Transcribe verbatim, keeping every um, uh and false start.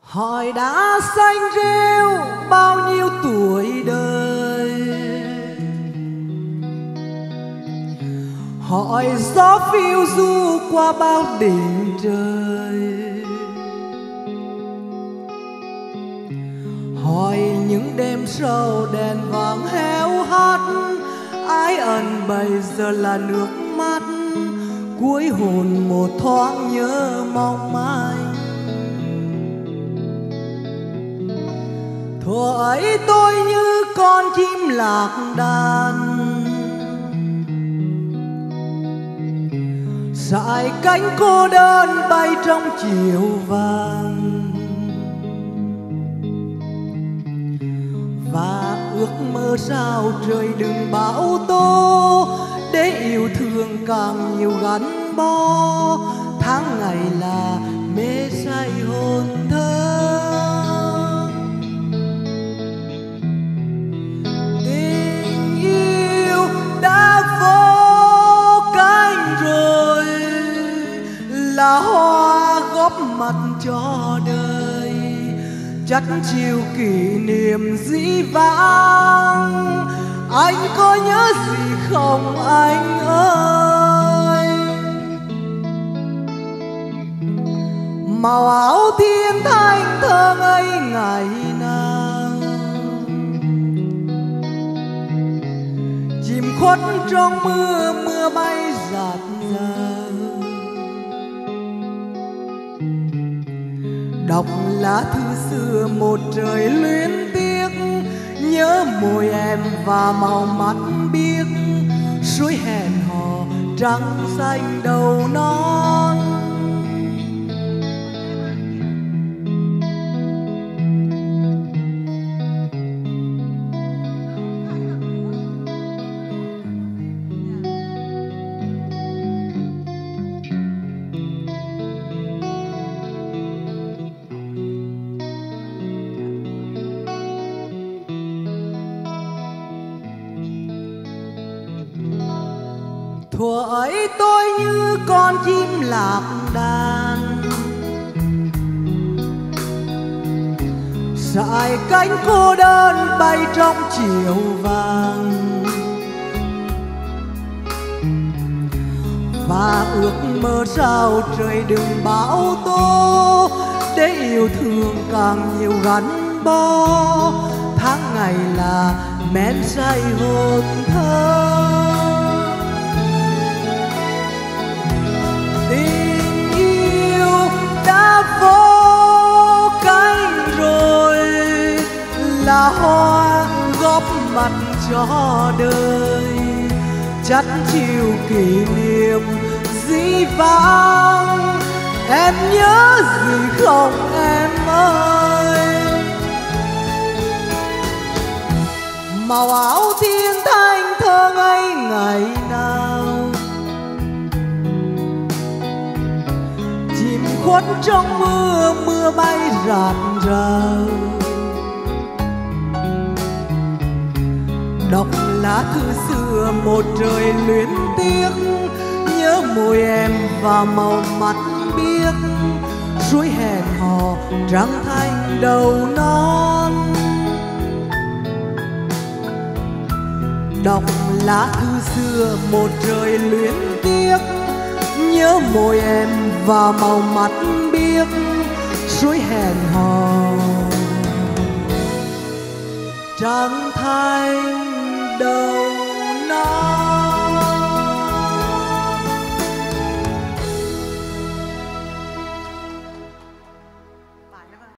Hỏi đã xanh rêu bao nhiêu tuổi đời, hỏi gió phiêu du qua bao đỉnh trời, hỏi những đêm sâu đèn vàng héo hắt, ái ẩn bây giờ là nước mắt, cuối hồn một thoáng nhớ mong manh. Thuở ấy tôi như con chim lạc đàn, dải cánh cô đơn bay trong chiều vàng, và ước mơ sao trời đừng bão tố, để yêu thương càng nhiều gắn bó, tháng ngày là mê say hồn thơ. Tình yêu đã vô cánh rồi, là hoa góp mặt cho đời, chất chiều kỷ niệm dĩ vãng. Anh có nhớ gì không anh ơi? Màu áo thiên thanh thơ ngây ngày nào, chìm khuất trong mưa mưa bay dạt dào. Đọc lá thư xưa một trời luyến tiếc, nhớ môi em và màu mắt biếc, suối hẹn hò trắng xanh đầu non. Thuở ấy tôi như con chim lạc đàn, dải cánh cô đơn bay trong chiều vàng, và ước mơ sao trời đừng bão tố, để yêu thương càng nhiều gắn bó, tháng ngày là men say hồn thơ. Tình yêu đã vô cánh rồi, là hoa góp mặt cho đời, chất chiều kỷ niệm dĩ vãng. Em nhớ gì không em ơi? Màu áo thiên thanh thơ ngây ngày nào, chìm khuất trong mưa mưa bay rạt rào. Đọc lá thư xưa một trời luyến tiếc, nhớ môi em và màu mắt biếc, suối hẹn hò trắng thanh đầu non. Đọc lá thư xưa một trời luyến tiếc, nhớ môi em và màu mắt biếc, suối hẹn hò trắng thanh đầu